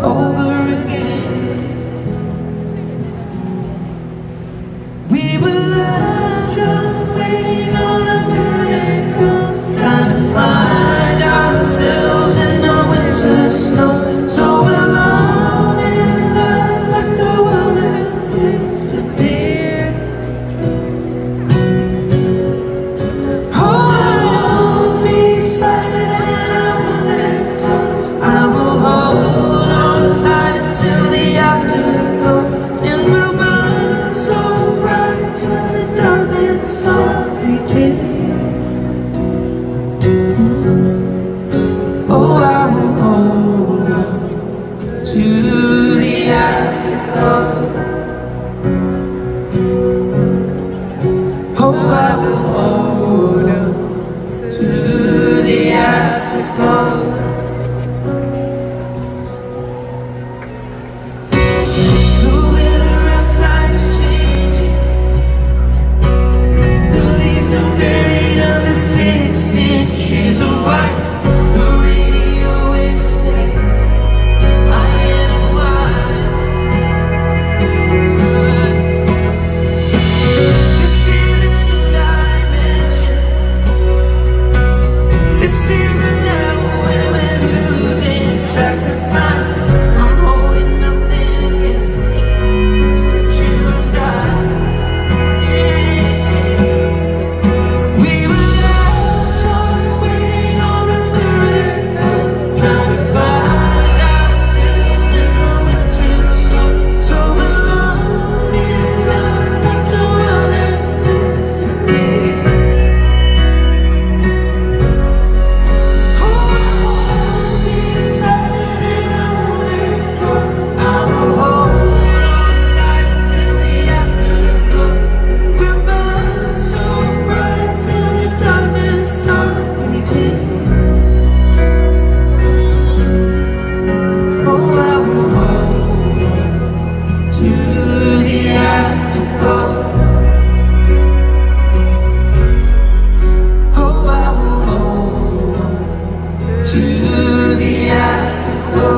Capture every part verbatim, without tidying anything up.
over again. We were left waiting on the miracles, trying to find ourselves in the winter snow. So alone in love, like the world had disappeared. Oh, I won't be silent and I won't let go. I will hold on tight until the afterglow, and we'll burn so bright till the darkness softly kills. Oh, I will hold on to the afterglow. Oh, I will hold on to the afterglow. The weather outside is changing. The leaves are buried under six inches of white. The radio is playing iron and wine. This is a new dimension. This is a level where we're losing track of time. I'm holding nothing against it, except you and I. We were left waiting on a miracle, trying to find ourselves in the winter snow. So alone in love, like the world had disappeared. Oh, I won't be silent and I won't let go. I will hold on tight until the afterglow. We'll burn so bright till the darkness softly kills. Oh, I will hold on to the afterglow. Oh, I will hold on to the afterglow.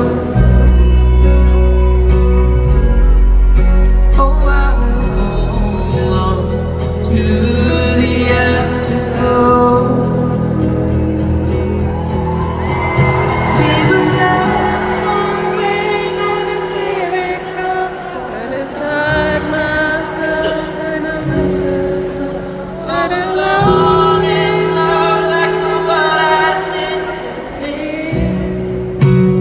Oh, I will hold on to the afterglow. We were left waiting on a miracle, trying to find ourselves in a winter snow. But alone in love, like the world had disappeared.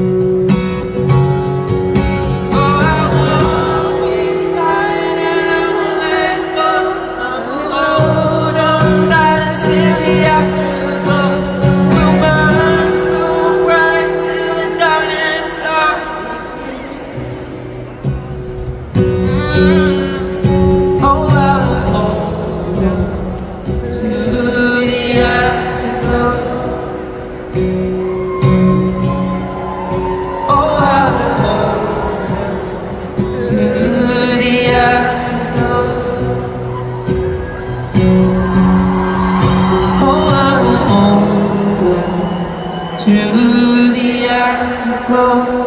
Oh, I won't be silent and I won't let go. I will hold on tight until the afterglow. We'll burn so bright till the darkness softly kills. Oh, I will hold on to the afterglow. Oh, I will hold on to the afterglow. Oh, I will hold on to the afterglow.